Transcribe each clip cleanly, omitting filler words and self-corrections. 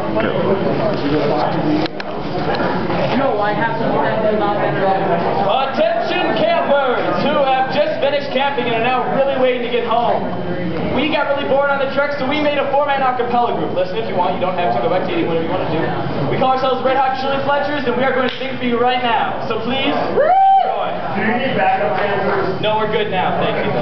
No, I have something that is not better. Attention campers who have just finished camping and are now really waiting to get home. We got really bored on the trek, so we made a 4-man a cappella group. Listen if you want, you don't have to go back to eating whatever you want to do. We call ourselves Red Hot Chilli Fletchers, and we are going to sing for you right now. So please, enjoy. Do you need backup dancers? No, we're good now. Thank you.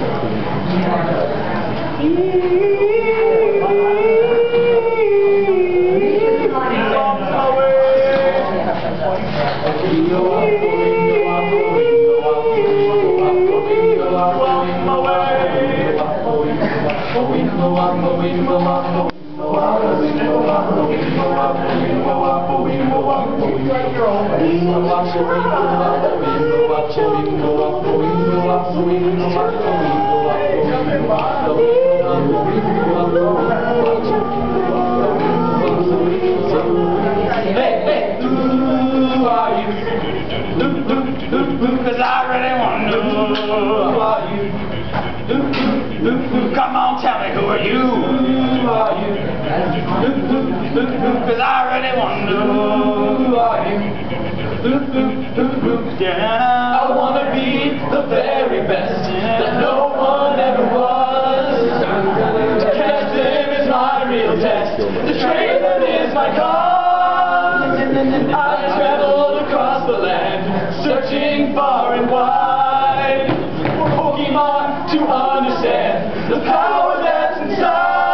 Hey, who are you? Cause I really want to know who are you? Come on, tell me, who are you? Who are you? Cause I really want to know who are you? Yeah, I wanna be the very best that no one ever was. To catch them is my real test. To train them is my cause. I've traveled across the land, searching far and wide for Pokemon to understand the power that's inside.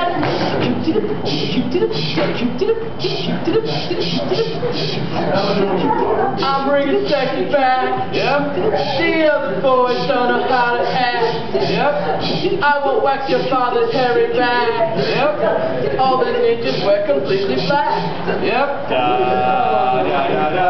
I'm bringing sexy back. Yep. The other boys don't know how to act. Yep. I won't wax your father's hairy back. Yep. All the ninjas wear completely black. Yep. Da da da da.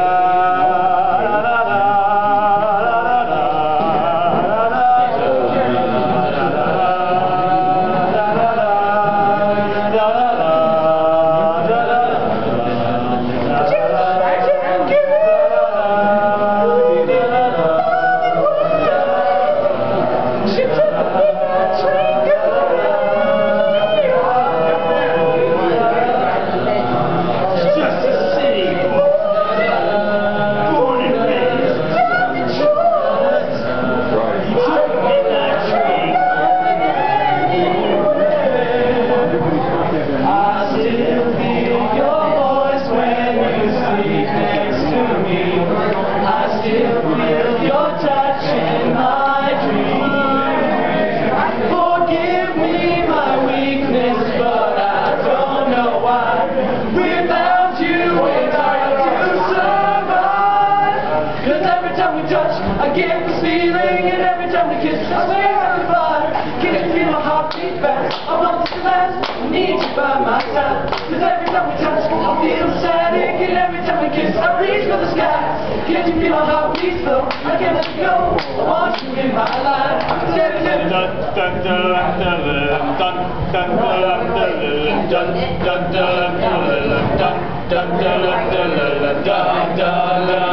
I get this feeling, and every time we kiss, I swear I'm fire. Can you feel my heartbeat fast? I want this to last, I need you by my side. Cause every time we touch, I feel ecstatic, and every time we kiss, I reach for the sky. Can you feel my heartbeat slow? I can't let you go, I want you in my life. Cause every time we touch,